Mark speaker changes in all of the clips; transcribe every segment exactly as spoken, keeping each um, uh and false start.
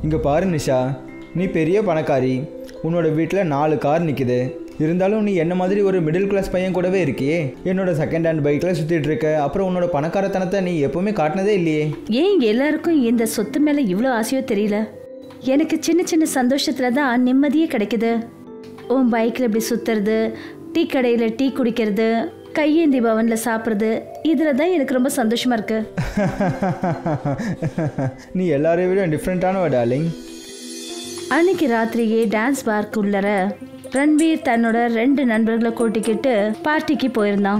Speaker 1: இங்கே பாரு நிஷா, நீ பெரிய பணக்காரி, உன்னோட வீட்டில் நாலு கார் நிற்குது. இருந்தாலும் நீ என்ன மாதிரி ஒரு மிடில் கிளாஸ் பையன் கூடவே இருக்கியே. என்னோட செகண்ட் ஹேண்ட் பைக்கில் சுற்றிட்டு இருக்க. அப்புறம் உன்னோட பணக்காரத்தனத்தை நீ எப்பவுமே காட்டினதே இல்லையே.
Speaker 2: ஏன் எல்லாருக்கும் இந்த சொத்து மேலே இவ்வளோ ஆசையோ தெரியல. எனக்கு சின்ன சின்ன சந்தோஷத்தில் தான் நிம்மதியே கிடைக்குது. உன் பைக்கில் இப்படி சுற்றுறது, டீ கடையில் டீ குடிக்கிறது, கையேந்தி பவனில் சாப்பிட்றது, இதில் தான் எனக்கு ரொம்ப சந்தோஷமாக இருக்கு.
Speaker 1: நீ எல்லாரையும் விட டிஃப்ரெண்ட்டான டார்லிங்.
Speaker 2: அன்னைக்கு ராத்திரியே டான்ஸ் பார்க்கு உள்ளர ரன்வீர் தன்னோட ரெண்டு நண்பர்களை கூட்டிக்கிட்டு பார்ட்டிக்கு போயிருந்தான்.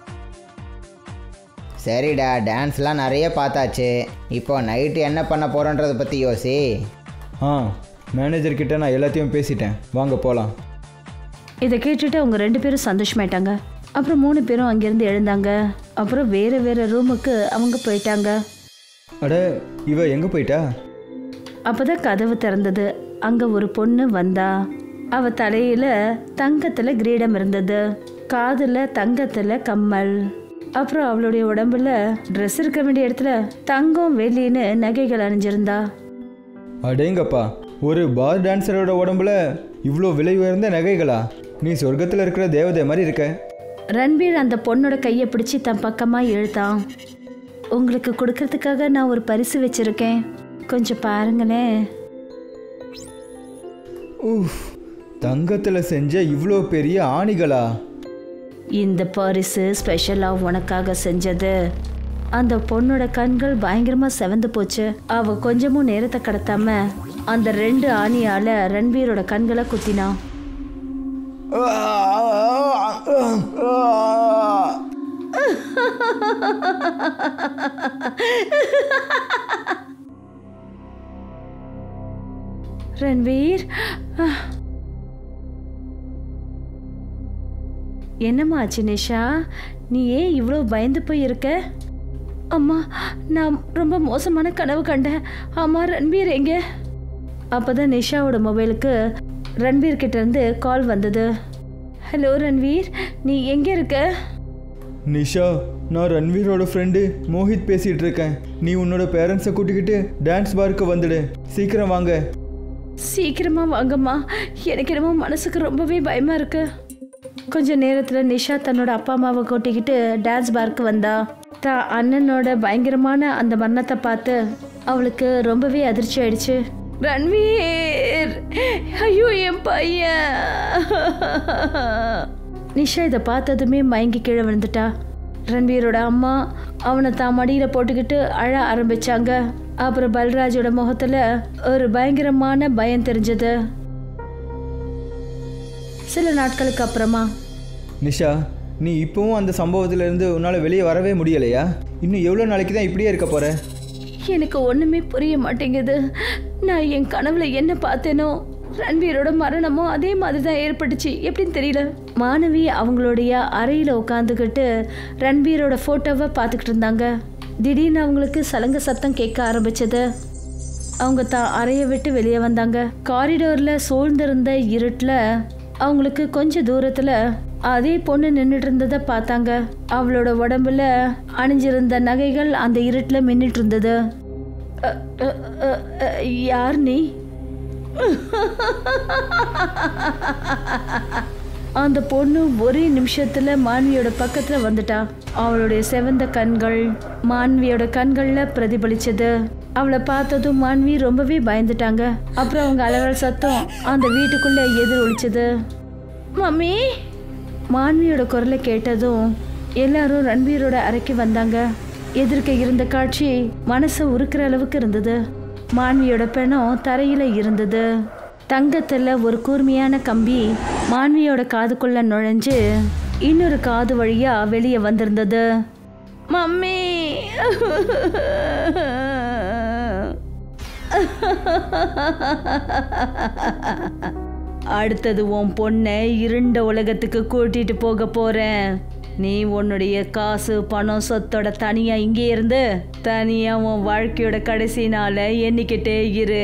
Speaker 3: சரிடா, டான்ஸ்லாம் நிறைய பார்த்தாச்சு. இப்போ நைட்டு என்ன பண்ண போகிறோன்றதை பற்றி யோசி.
Speaker 1: ஆ, மேனேஜர்கிட்ட நான் எல்லாத்தையும் பேசிட்டேன், வாங்க போகலாம்.
Speaker 2: இதை கேட்டுட்டு அவங்க ரெண்டு பேரும் சந்தோஷமாயிட்டாங்க. அப்புறம் மூணு பேரும் அங்கேருந்து எழுந்தாங்க. அப்புறம் வேறு வேறு ரூமுக்கு அவங்க போயிட்டாங்க.
Speaker 1: அட, இவ எங்கே போயிட்டா?
Speaker 2: அப்போதான் கதவு திறந்தது. அங்கே ஒரு பொண்ணு வந்தா. அவ தலையில தங்கத்துல கிரீடம் இருந்தது, காதுல தங்கத்துல கம்மல், அப்புறம் அவளுடைய உடம்புல ட்ரெஸ் இருக்க வேண்டிய இடத்துல தங்கம் வெள்ளின்னு நகைகள் அணிஞ்சிருந்தா.
Speaker 1: அடேங்கப்பா, ஒரு பார் டான்ஸரோட உடம்புல இவ்வளோ விலை உயர்ந்த நகைகளா? நீ சொர்க்கத்தில் இருக்கிற தேவதை மாதிரி இருக்க.
Speaker 2: ரன்வீர் அந்த பொண்ணோட கையை பிடிச்சி தன் பக்கமா இழுத்தான். உங்களுக்கு கொடுக்கறதுக்காக நான் ஒரு பரிசு வச்சிருக்கேன், கொஞ்சம் பாருங்களேன்.
Speaker 1: ஊஃப், தங்கத்தில் செஞ்ச இவ்வளோ பெரிய ஆணிகளா?
Speaker 2: இந்த பரிசு ஸ்பெஷலாக உனக்காக செஞ்சது. அந்த பொண்ணோட கண்கள் பயங்கரமா செவந்து போச்சு. அவ கொஞ்சமும் நேரத்தை கடத்தாம அந்த ரெண்டு ஆணியால ரன்வீரோட கண்களை குத்தினான். ரன்வீர், என்னம்மா ஆச்சு நிஷா? நீ ஏன் இவ்வளோ பயந்து போய் இருக்க? அம்மா, நான் ரொம்ப மோசமான கனவு கண்டேன். அம்மா, ரன்வீர் எங்க? அப்போதான் நிஷாவோட மொபைலுக்கு ரன்வீர் கிட்ட இருந்து கால் வந்தது. ஹலோ ரன்வீர், நீ எங்கே இருக்க?
Speaker 1: நிஷா, நான் ரன்வீரோட ஃப்ரெண்டு மோஹித் பேசிகிட்டு இருக்கேன். நீ உன்னோட பேரண்ட்ஸை கூட்டிக்கிட்டு டான்ஸ் பார்க்கு வந்துடு, சீக்கிரம் வாங்க.
Speaker 2: சீக்கிரமா வாங்கம்மா, எனக்கு என்னமோ மனசுக்கு ரொம்பவே பயமா இருக்கு. கொஞ்ச நேரத்துல நிஷா தன்னோட அப்பா அம்மாவை கூட்டிக்கிட்டு டான்ஸ் பார்க்கு வந்தா. தான் அண்ணனோட பயங்கரமான அந்த மரணத்தை பார்த்து அவளுக்கு ரொம்பவே அதிர்ச்சி ஆயிடுச்சு. ரன்வீர், ஐயோ என் பையன்! நிஷா இதை பார்த்ததுமே மயங்கி கீழே விழுந்துட்டா. ரன்வீரோட அம்மா அவனை தான் மடியில போட்டுக்கிட்டு அழ ஆரம்பிச்சாங்க. அப்புறம் பல்ராஜோட முகத்துல ஒரு பயங்கரமான பயம் தெரிஞ்சது. சில நாட்களுக்கு அப்புறமா,
Speaker 1: நிஷா, நீ இப்போவும் அந்த சம்பவத்திலேருந்து உன்னால் வெளியே வரவே முடியலையா? இன்னும் எவ்வளோ நாளைக்கு தான் இப்படியே இருக்க போற?
Speaker 2: எனக்கு ஒண்ணுமே புரிய மாட்டேங்குது. நான் என் கனவுல என்ன பார்த்தேனோ ரன்வீரோட மரணமும் அதே மாதிரி தான் ஏற்பட்டுச்சு. எப்படின்னு தெரியல. மாணவி அவங்களுடைய அறையில உட்காந்துக்கிட்டு ரன்வீரோட போட்டோவை பார்த்துக்கிட்டு இருந்தாங்க. திடீர்னு அவங்களுக்கு சலங்க சத்தம் கேட்க ஆரம்பிச்சது. அவங்க தான் அறையை விட்டு வெளியே வந்தாங்க. காரிடோர்ல சூழ்ந்திருந்த இருட்டுல அவங்களுக்கு கொஞ்ச தூரத்துல அதே பொண்ணு நின்றுட்டு இருந்ததை பார்த்தாங்க. அவளோட உடம்புல அணிஞ்சிருந்த நகைகள் அந்த இருட்டுல மின்னிட்டு இருந்தது. யார் நீ? அந்த பொண்ணு ஒரே நிமிஷத்துல மான்வியோட பக்கத்துல வந்துட்டா. அவளுடைய செவந்த கண்கள் மான்வியோட கண்கள்ல பிரதிபலிச்சது. அவளை பார்த்ததும் மான்வி ரொம்பவே பயந்துட்டாங்க. அப்புறம் அவங்க அலறல் சத்தம் அந்த வீட்டுக்குள்ள எதிர் ஒலிச்சது. மம்மி! மான்வியோட குரலை கேட்டதும் எல்லாரும் ரன்வீரோட அறைக்கு வந்தாங்க. எதிர்க்க இருந்த காட்சி மனசை உருக்குற அளவுக்கு இருந்தது. மான்வியோட பெணம் தரையில இருந்தது. தங்கத்துல ஒரு கூர்மையான கம்பி மான்வியோட காதுக்குள்ள நுழைஞ்சு இன்னொரு காது வழியா வெளியே வந்திருந்தது. மம்மி! அடுத்தது உன் பொண்ணை இருண்ட உலகத்துக்கு கூட்டிட்டு போக போறேன். நீ உன்னுடைய காசு பணம் சொத்தோட தனியா இங்கே இருந்து தனியா உன் வாழ்க்கையோட கடைசி நாள எண்ணிக்கிட்டே இரு.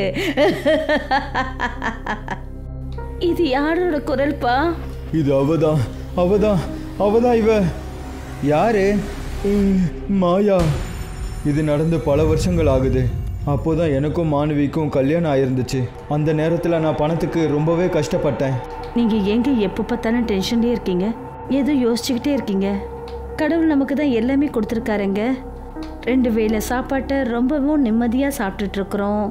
Speaker 2: இது யாரோட குரல்பா?
Speaker 1: இது அவதான் அவதான் அவதான் இவ. யாரு? மாயா. இது நடந்து பல வருஷங்கள் ஆகுது. அப்போதான் எனக்கும் மாணவிக்கும் கல்யாணம் ஆயிருந்துச்சு. அந்த நேரத்தில் நான் பணத்துக்கு ரொம்பவே கஷ்டப்பட்டேன்.
Speaker 2: நீங்கள் எங்கே எப்போ பார்த்தாலும் டென்ஷன்லேயே இருக்கீங்க, ஏதோ யோசிச்சுக்கிட்டே இருக்கீங்க. கடவுள் நமக்கு தான் எல்லாமே கொடுத்துருக்காருங்க. ரெண்டு வேளை சாப்பாட்டை ரொம்பவும் நிம்மதியாக சாப்பிட்டுட்ருக்குறோம்.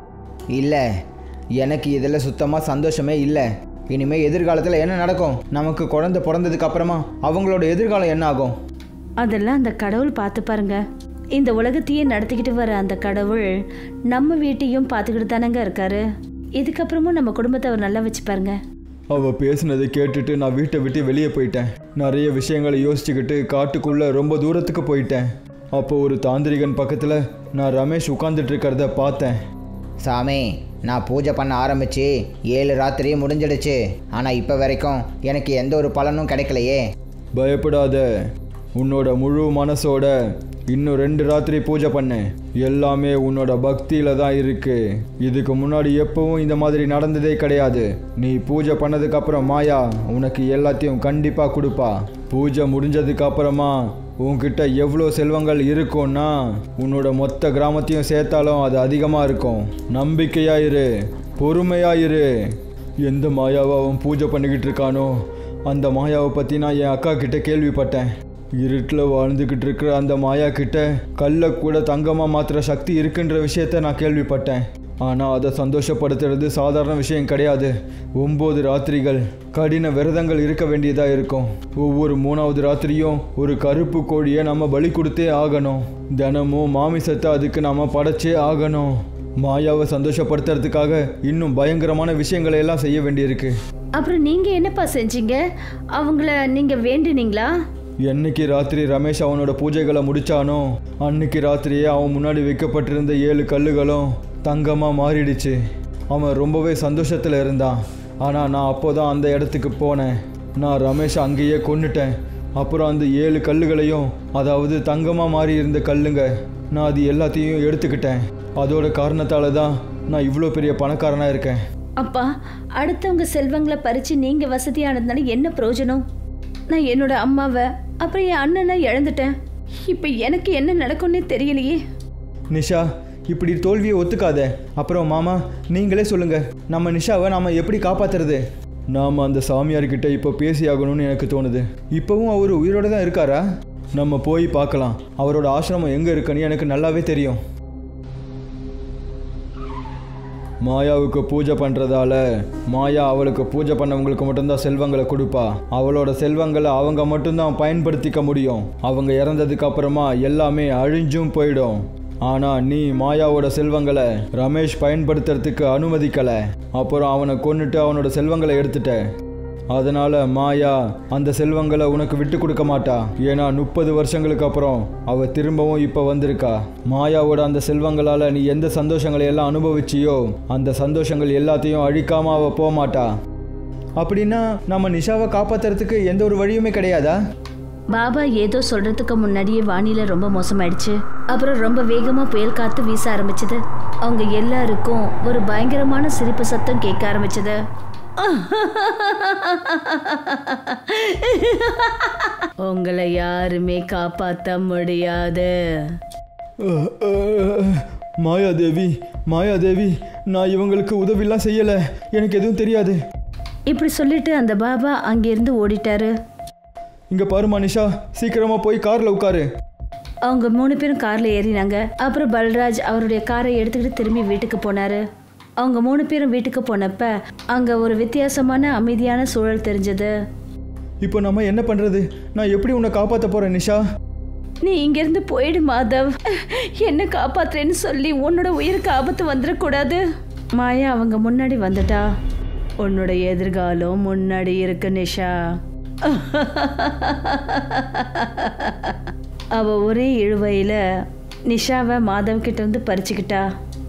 Speaker 3: இல்லை, எனக்கு இதில் சுத்தமாக சந்தோஷமே இல்லை. இனிமேல் எதிர்காலத்தில் என்ன நடக்கும்? நமக்கு குழந்தை பிறந்ததுக்கு அப்புறமா அவங்களோட எதிர்காலம் என்ன ஆகும்?
Speaker 2: அதெல்லாம் அந்த கடவுள் பார்த்து பாருங்க. இந்த உலகத்தையே நடத்திக்கிட்டு வர அந்த கடவுள் நம்ம வீட்டையும் பார்த்துக்கிட்டு தானங்க இருக்காரு. இதுக்கப்புறமும் நம்ம குடும்பத்தை அவர் நல்லா வச்சு பாருங்க.
Speaker 1: அவள் பேசினதை கேட்டுட்டு நான் வீட்டை விட்டு வெளியே போயிட்டேன். நிறைய விஷயங்களை யோசிச்சுக்கிட்டு காட்டுக்குள்ளே ரொம்ப தூரத்துக்கு போயிட்டேன். அப்போ ஒரு தாந்திரிகன் பக்கத்தில் நான் ரமேஷ் உட்காந்துட்டு இருக்கிறத பார்த்தேன்.
Speaker 3: சாமி, நான் பூஜை பண்ண ஆரம்பித்து ஏழு ராத்திரி முடிஞ்சிடுச்சு. ஆனால் இப்போ வரைக்கும் எனக்கு எந்த ஒரு பலனும் கிடைக்கலையே.
Speaker 1: பயப்படாத, உன்னோட முழு மனசோட இன்னும் ரெண்டு ராத்திரி பூஜை பண்ணு. எல்லாமே உன்னோட பக்தியில் தான் இருக்கு. இதுக்கு முன்னாடி எப்பவும் இந்த மாதிரி நடந்ததே கிடையாது. நீ பூஜை பண்ணதுக்கு அப்புறம் மாயா உனக்கு எல்லாத்தையும் கண்டிப்பாக கொடுப்பா. பூஜை முடிஞ்சதுக்கு அப்புறமா உன்கிட்ட எவ்வளோ செல்வங்கள் இருக்கும்னா உன்னோட மொத்த கிராமத்தையும் சேர்த்தாலும் அது அதிகமாக இருக்கும். நம்பிக்கையாயிரு, பொறுமையாயிரு. எந்த மாயாவை அவன் பூஜை பண்ணிக்கிட்டு இருக்கானோ அந்த மாயாவை பற்றி நான் என் அக்கா கிட்ட கேள்விப்பட்டேன். இருட்டில் வாழ்ந்துக்கிட்டு இருக்கிற அந்த மாயா கிட்ட கல்லை கூட தங்கமாக மாற்றுற சக்தி இருக்குன்ற விஷயத்த நான் கேள்விப்பட்டேன். ஆனால் அதை சந்தோஷப்படுத்துறது சாதாரண விஷயம் கிடையாது. ஒம்பது ராத்திரிகள் கடின விரதங்கள் இருக்க வேண்டியதாக இருக்கும். ஒவ்வொரு மூணாவது ராத்திரியும் ஒரு கருப்பு கோழியை நம்ம பலி கொடுத்தே ஆகணும். தினமும் மாமிசத்தை அதுக்கு நம்ம படைச்சே ஆகணும். மாயாவை சந்தோஷப்படுத்துறதுக்காக இன்னும் பயங்கரமான விஷயங்களை எல்லாம் செய்ய வேண்டியிருக்கு.
Speaker 2: அப்புறம் நீங்கள் என்னப்பா செஞ்சீங்க? அவங்கள நீங்கள் வேண்டினீங்களா?
Speaker 1: என்னைக்கு ராத்திரி ரமேஷ் அவனோட பூஜைகளை முடிச்சானோ அன்னைக்கு ராத்திரியே அவன் முன்னாடி வைக்கப்பட்டிருந்த ஏழு கல்லுகளும் தங்கமாக மாறிடுச்சு. அவன் ரொம்பவே சந்தோஷத்தில் இருந்தான். ஆனால் நான் அப்போ தான் அந்த இடத்துக்கு போனேன். நான் ரமேஷை அங்கேயே கொன்னுட்டேன். அப்புறம் அந்த ஏழு கல்லுகளையும், அதாவது தங்கமாக மாறி இருந்த கல்லுங்க, நான் அது எல்லாத்தையும் எடுத்துக்கிட்டேன். அதோட காரணத்தால் தான் நான் இவ்வளோ பெரிய பணக்காரனாக இருக்கேன்.
Speaker 2: அப்பா, அடுத்தவங்க செல்வங்களை பறித்து நீங்கள் வசதியானதுனால என்ன பிரயோஜனம்? நான் என்னோட அம்மாவை அப்புறம் என் அண்ணனை இழந்துட்டேன். இப்போ எனக்கு என்ன நடக்கும்னே தெரியலையே.
Speaker 1: நிஷா, இப்படி தோல்வியை ஒத்துக்காத. அப்புறம் மாமா, நீங்களே சொல்லுங்க, நம்ம நிஷாவை நாம் எப்படி காப்பாற்றுறது? நாம் அந்த சாமியார்கிட்ட இப்போ பேசி ஆகணும்னு எனக்கு தோணுது. இப்போவும் அவர் உயிரோடு தான் இருக்காரா? நம்ம போய் பார்க்கலாம். அவரோட ஆசிரமம் எங்கே இருக்குன்னு எனக்கு நல்லாவே தெரியும். மாயாவுக்கு பூஜை பண்ணுறதால மாயா அவளுக்கு பூஜை பண்ணவங்களுக்கு மட்டும்தான் செல்வங்களை கொடுப்பா. அவளோட செல்வங்களை அவங்க மட்டும்தான் பயன்படுத்திக்க முடியும். அவங்க இறந்ததுக்கு அப்புறமா எல்லாமே அழிஞ்சும் போயிடும். ஆனால் நீ மாயாவோட செல்வங்களை ரமேஷ் பயன்படுத்துறதுக்கு அனுமதிக்கலை. அப்புறம் அவனை கொன்னுட்டு அவனோட செல்வங்களை எடுத்துட்ட. அதனால் மாயா அந்த செல்வங்களை உனக்கு விட்டு கொடுக்க மாட்டா. ஏன்னா முப்பது வருஷங்களுக்கு அப்புறம் அவள் திரும்பவும் இப்போ வந்திருக்கா. மாயாவோட அந்த செல்வங்களால் நீ எந்த சந்தோஷங்களை எல்லாம் அனுபவிச்சியோ அந்த சந்தோஷங்கள் எல்லாத்தையும் அழிக்காமல் அவள் போக மாட்டா. அப்படின்னா நம்ம நிஷாவை காப்பாற்றுறதுக்கு எந்த ஒரு வழியுமே கிடையாதா?
Speaker 2: பாபா ஏதோ சொல்றதுக்கு முன்னாடியே வானிலை ரொம்ப மோசமாயிடுச்சு. அப்புறம் ரொம்ப வேகமாக புயல் காற்று வீச ஆரம்பிச்சது. அவங்க எல்லாருக்கும் ஒரு பயங்கரமான சிரிப்பு சத்தம் கேட்க ஆரம்பிச்சது. உங்களை யாருமே காப்பாற்ற முடியாது.
Speaker 1: மாயாதேவி, மாயாதேவி, நான் இவங்களுக்கு உதவிலாம் செய்யலை, எனக்கு எதுவும் தெரியாது.
Speaker 2: இப்படி சொல்லிட்டு அந்த பாபா அங்கிருந்து ஓடிட்டாரு.
Speaker 1: இங்கே பாருமா நிஷா, சீக்கிரமாக போய் காரில் உட்காரு.
Speaker 2: அவங்க மூணு பேரும் காரில் ஏறினாங்க. அப்புறம் பல்ராஜ் அவருடைய காரை எடுத்துக்கிட்டு திரும்பி வீட்டுக்கு போனார். அவங்க மூணு பேரும் வீட்டுக்கு போனப்ப அங்கே ஒரு வித்தியாசமான அமைதியான சூழல் தெரிஞ்சது.
Speaker 1: இப்போ நம்ம என்ன பண்ணுறது? நான் எப்படி உன்னை காப்பாற்ற போகிறேன் நிஷா?
Speaker 2: நீ இங்கேருந்து போயிடு மாதவ். என்ன காப்பாத்துறேன்னு சொல்லி உன்னோட உயிருக்கு ஆபத்து வந்துடக்கூடாது. மாயா அவங்க முன்னாடி வந்துட்டா. உன்னோட எதிர்காலம் முன்னாடி இருக்கு நிஷா. அவ ஒரே இழுவையில் நிஷாவை மாதவ் கிட்ட வந்து பறிச்சுக்கிட்டா.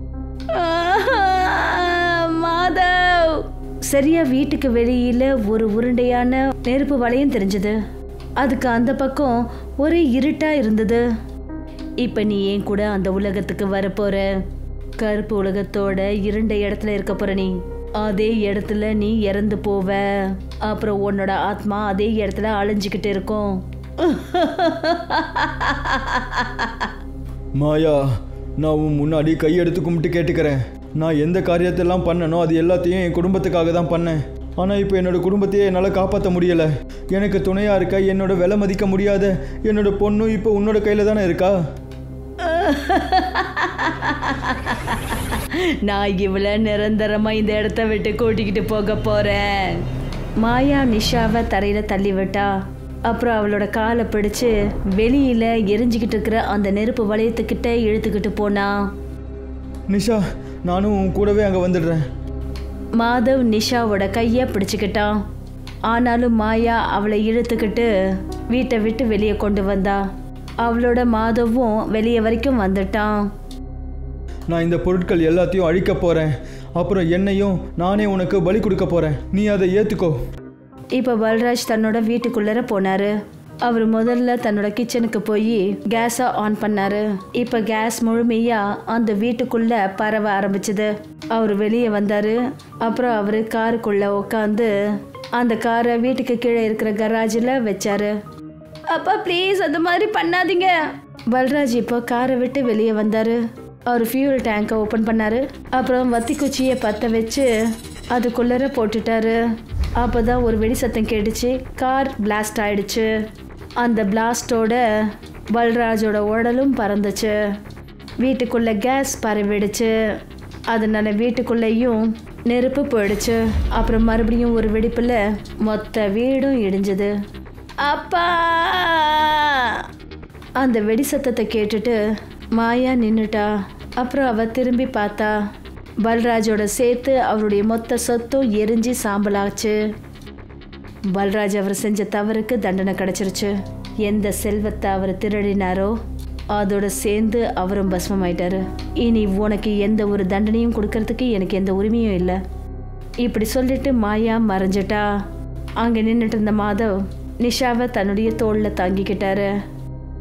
Speaker 2: மாதவ்! சரியா வீட்டுக்கு வெளியில ஒரு உருண்டையான நெருப்பு வளையம் தெரிஞ்சது. அதுக்கு அந்த பக்கம் ஒரே இருட்டா இருந்தது. இப்ப நீ ஏன் கூட அந்த உலகத்துக்கு வரப்போற. கருப்பு உலகத்தோட இருண்ட இடத்துல இருக்க போற. நீ அதே இடத்துல நீ இறந்து போவ. அப்புறம் உன்னோட ஆத்மா அதே இடத்துல அழிஞ்சுக்கிட்டு இருக்கும்.
Speaker 1: மாயா, நான் உன் முன்னாடி கையெடுத்து கும்பிட்டு கேட்டுக்கிறேன். நான் எந்த காரியத்தெல்லாம் பண்ணனோ அது எல்லாத்தையும் என் குடும்பத்துக்காக தான் பண்ணேன். ஆனால் இப்போ என்னோட குடும்பத்தையே என்னால் காப்பாற்ற முடியலை. எனக்கு துணையாக இருக்க என்னோட விலை மதிக்க முடியாத என்னோட பொண்ணும் இப்போ உன்னோட கையில் தானே இருக்கா.
Speaker 2: நான் இவ்வளோ நிரந்தரமாக இந்த இடத்த விட்டு கூட்டிக்கிட்டு போக போகிறேன். மாயா நிஷாவை தரையில் தள்ளி விட்டா. அப்புறம் அவளோட காலை பிடிச்சு வெளியில் எரிஞ்சிக்கிட்டு இருக்கிற அந்த நெருப்பு வளையத்துக்கிட்ட இழுத்துக்கிட்டு போனா.
Speaker 1: நிஷா, நானும் உன் கூடவே அங்கே வந்துடுறேன்.
Speaker 2: மாதவ் நிஷாவோட கையை பிடிச்சிக்கிட்டான். ஆனாலும் மாயா அவளை இழுத்துக்கிட்டு வீட்டை விட்டு வெளியே கொண்டு வந்தா. அவளோட மாதவும் வெளியே வரைக்கும் வந்துட்டான்.
Speaker 1: நான் இந்த பொருட்கள் எல்லாத்தையும் அழிக்க போகிறேன். அப்புறம் என்னையும் நானே உனக்கு பலி கொடுக்க போகிறேன். நீ அதை ஏற்றுக்கோ.
Speaker 2: இப்போ பல்ராஜ் தன்னோட வீட்டுக்குள்ளே போனார். அவர் முதல்ல தன்னோட கிச்சனுக்கு போய் கேஸை ஆன் பண்ணார். இப்போ கேஸ் முழுமையாக அந்த வீட்டுக்குள்ளே பரவ ஆரம்பிச்சுது. அவர் வெளியே வந்தார். அப்புறம் அவர் காருக்குள்ளே உட்காந்து அந்த காரை வீட்டுக்கு கீழே இருக்கிற கராஜில் வச்சாரு. அப்பா ப்ளீஸ் அந்த மாதிரி பண்ணாதீங்க. பல்ராஜ் இப்போ காரை விட்டு வெளியே வந்தார். அவர் ஃபியூல் டேங்கை ஓப்பன் பண்ணார். அப்புறம் வத்தி குச்சியை பற்ற வச்சு அதுக்குள்ளே போட்டுட்டாரு. அப்போ தான் ஒரு வெடி சத்தம் கேட்டுச்சு. கார் பிளாஸ்ட் ஆயிடுச்சு. அந்த பிளாஸ்டோட பல்ராஜோட உடலும் பறந்துச்சு. வீட்டுக்குள்ளே கேஸ் பரவிடுச்சு. அதனால வீட்டுக்குள்ளேயும் நெருப்பு போயிடுச்சு. அப்புறம் மறுபடியும் ஒரு வெடிப்பில் மொத்த வீடும் இடிஞ்சது. அப்பா! அந்த வெடி சத்தத்தை கேட்டுட்டு மாயா நின்றுட்டா. அப்புறம் அவ திரும்பி பார்த்தா. பல்ராஜோட சேர்த்து அவருடைய மொத்த சொத்தும் எரிஞ்சு சாம்பலாச்சு. பல்ராஜ் அவர் செஞ்ச தவறுக்கு தண்டனை கிடைச்சிருச்சு. எந்த செல்வத்தை அவர் திருடினாரோ அதோட சேர்ந்து அவரும் பஸ்மமாயிட்டாரு. இனி உனக்கு எந்த ஒரு தண்டனையும் கொடுக்கறதுக்கு எனக்கு எந்த உரிமையும் இல்லை. இப்படி சொல்லிட்டு மாயா மறைஞ்சிட்டா. அங்கே நின்றுட்டு இருந்த மாதவ் நிஷாவை தன்னுடைய தோளில் தாங்கிக்கிட்டாரு.